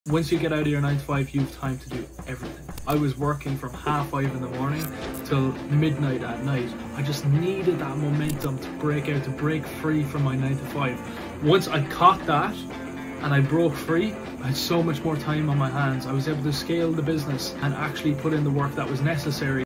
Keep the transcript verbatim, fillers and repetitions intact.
Once you get out of your nine to five, you have time to do everything. I was working from half five in the morning till midnight at night. I just needed that momentum to break out, to break free from my nine to five. Once I caught that and I broke free, I had so much more time on my hands. I was able to scale the business and actually put in the work that was necessary.